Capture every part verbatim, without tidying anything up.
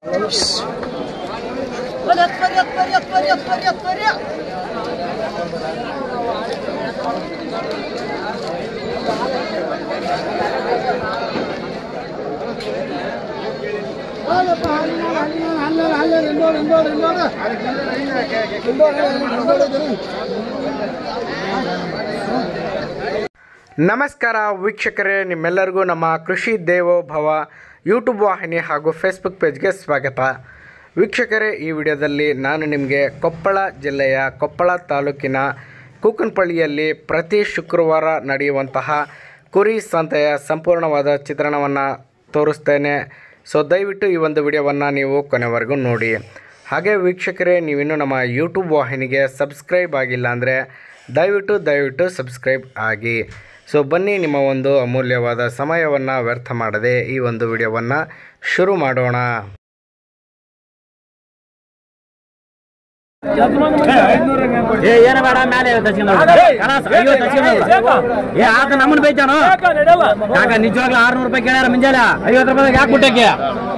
ನಮಸ್ಕಾರ ವೀಕ್ಷಕರೇ, ನಿಮ್ಮೆಲ್ಲರಿಗೂ ನಮ್ಮ ಕೃಷಿ ದೇವೋಭವ ಯೂಟ್ಯೂಬ್ ವಾಹಿನಿ ಹಾಗೂ ಫೇಸ್ಬುಕ್ ಪೇಜ್ಗೆ ಸ್ವಾಗತ. ವೀಕ್ಷಕರೇ, ಈ ವಿಡಿಯೋದಲ್ಲಿ ನಾನು ನಿಮಗೆ ಕೊಪ್ಪಳ ಜಿಲ್ಲೆಯ ಕೊಪ್ಪಳ ತಾಲೂಕಿನ ಕೂಕನಪಳ್ಳಿಯಲ್ಲಿ ಪ್ರತಿ ಶುಕ್ರವಾರ ನಡೆಯುವಂತಹ ಕುರಿ ಸಂತೆಯ ಸಂಪೂರ್ಣವಾದ ಚಿತ್ರಣವನ್ನು ತೋರಿಸ್ತೇನೆ. ಸೊ ದಯವಿಟ್ಟು ಈ ಒಂದು ವಿಡಿಯೋವನ್ನು ನೀವು ಕೊನೆವರೆಗೂ ನೋಡಿ. ಹಾಗೆ ವೀಕ್ಷಕರೇ, ನೀವಿನ್ನೂ ನಮ್ಮ ಯೂಟ್ಯೂಬ್ ವಾಹಿನಿಗೆ ಸಬ್ಸ್ಕ್ರೈಬ್ ಆಗಿಲ್ಲ ಅಂದರೆ ದಯವಿಟ್ಟು ದಯವಿಟ್ಟು ಸಬ್ಸ್ಕ್ರೈಬ್ ಆಗಿ. ಸೊ ಬನ್ನಿ, ನಿಮ್ಮ ಒಂದು ಅಮೂಲ್ಯವಾದ ಸಮಯವನ್ನು ವ್ಯರ್ಥ ಮಾಡದೆ ಈ ಒಂದು ವಿಡಿಯೋವನ್ನು ಶುರು ಮಾಡೋಣ. ಏನ ಬೇಡ ಮೇಲೆ ಆತ ನಮ್ಮನ್ ಬೈತಾನು ಯಾಕ ನಿಜವಾಗ್ಲೂ ಆರ್ನೂರು ರೂಪಾಯಿ ಕೇಳ್ಯಾರ ಮುಂಜಾನೆ ಐವತ್ತು ರೂಪಾಯಿ ಯಾಕೆ ಬಿಟ್ಟಕ್ಕೆ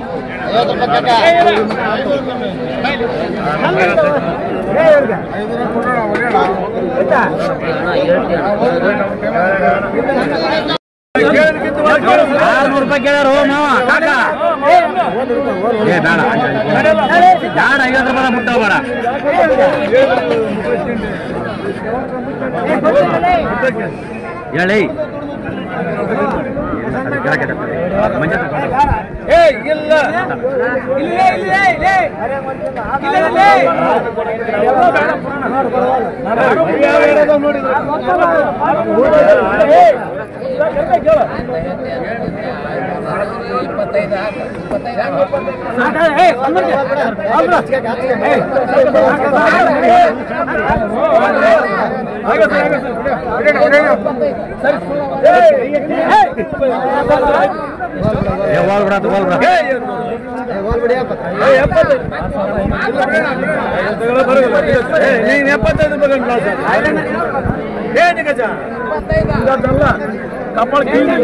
ಆರ್ನೂರು ರೂಪಾಯಿ ಕೇಳ್ಯಾರ ಮಾವ ಕಾಕ ಏ ಬೇಡ ಬೇಡ ಐವತ್ತು ರೂಪಾಯಿ ಬಿಟ್ಟು ಬೇಡ ಹೇಳಿ ನೀನ್ ಎಪ್ಪತ್ತೈದು ಕಪ್ಪಳ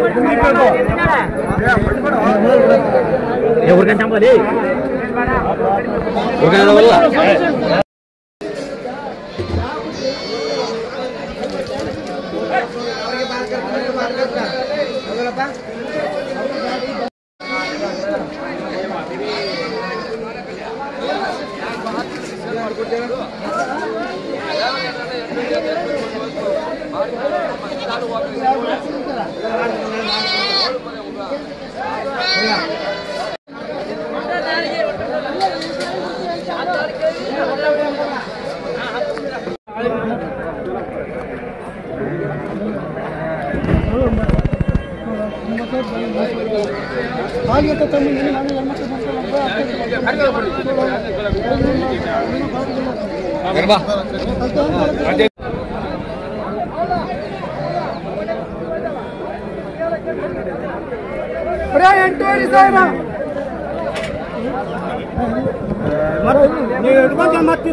ಎಂಟೂವರೆ ಸಾವಿರ ಮತ್ತೆ